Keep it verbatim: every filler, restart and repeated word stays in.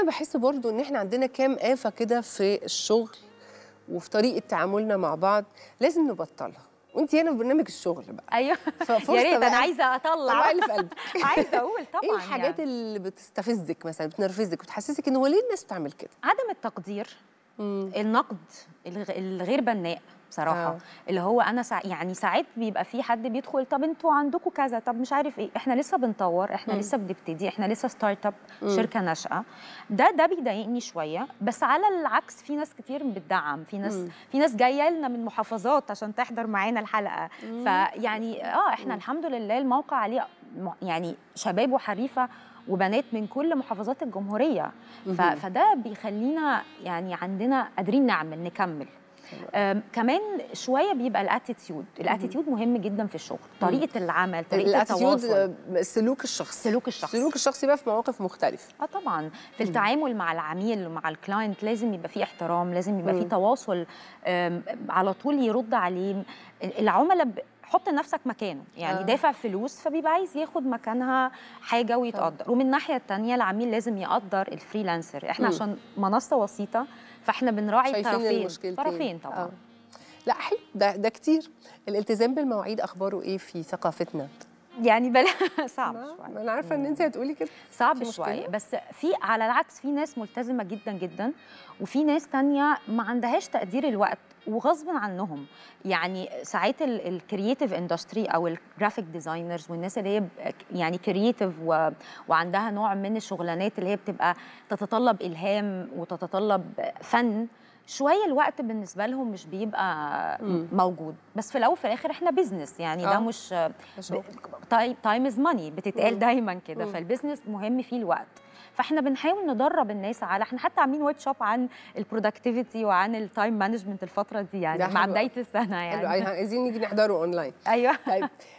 انا بحس برضو ان احنا عندنا كام آفة كده في الشغل وفي طريقة تعاملنا مع بعض لازم نبطلها، وانت هنا في برنامج الشغل بقى. ايوه ففرصة يا ريت، بقى انا عايزه اطلع طلعي اللي في قلبك. عايزه اقول طبعا ايه الحاجات يعني. اللي بتستفزك مثلا، بتنرفزك وتحسسك ان هو ليه الناس بتعمل كده؟ عدم التقدير، مم. النقد الغ- الغير بناء بصراحه. آه. اللي هو انا سا... يعني ساعات بيبقى في حد بيدخل، طب انتوا عندكم كذا، طب مش عارف ايه، احنا لسه بنطور، احنا مم. لسه بنبتدي، احنا لسه ستارت اب، مم. شركه ناشئه. ده ده بيضايقني شويه. بس على العكس في ناس كتير بتدعم، في ناس مم. في ناس جايه لنا من محافظات عشان تحضر معانا الحلقه. مم. فيعني اه احنا مم. الحمد لله الموقع عليه م- يعني شباب وحريفه وبنات من كل محافظات الجمهوريه. ف... مهم. فده بيخلينا يعني عندنا قادرين نعمل نكمل. أم، كمان شويه بيبقى الاتيتيود، الاتيتيود مهم جدا في الشغل، طريقه العمل، طريقه الاتيتيود، التواصل، السلوك الشخصي. سلوك الشخص. السلوك الشخصي بقى في مواقف مختلفة. اه طبعا في التعامل مع العميل ومع الكلاينت لازم يبقى فيه احترام، لازم يبقى فيه تواصل، أم، على طول يرد عليه العملاء. ب- حط نفسك مكانه، يعني آه. دافع فلوس فبيبقى عايز ياخد مكانها حاجه ويتقدر. ومن الناحيه الثانيه العميل لازم يقدر الفريلانسر. احنا مم. عشان منصه وسيطه فاحنا بنراعي شايفين الطرفين، المشكلتين. طرفين طبعا. آه. لا حلو، ده ده كتير. الالتزام بالمواعيد اخباره ايه في ثقافتنا؟ يعني بلا صعب ما شويه. ما انا عارفه ان انت هتقولي كده. صعب في شويه، مشكلة؟ بس في على العكس في ناس ملتزمه جدا جدا، وفي ناس تانية ما عندهاش تقدير الوقت وغصب عنهم. يعني ساعات الكرييتيف اندستري او الجرافيك ديزاينرز والناس اللي هي ب- يعني كرييتيف و... وعندها نوع من الشغلانات اللي هي بتبقى تتطلب الهام وتتطلب فن، شويه الوقت بالنسبه لهم مش بيبقى مم. موجود. بس في الاول وفي الاخر احنا بيزنس، يعني ده آه. مش شغل. تايم از ماني بتتقال مم. دايما كده. مم. فالبيزنس مهم فيه الوقت. فاحنا بنحاول ندرب الناس على، احنا حتى عاملين ورك شوب عن البرودكتيفيتي وعن التايم مانجمنت الفتره دي، ده يعني حلو مع أوي. بدايه السنه حلو، يعني. عايزين نيجي نحضره اونلاين. ايوه طيب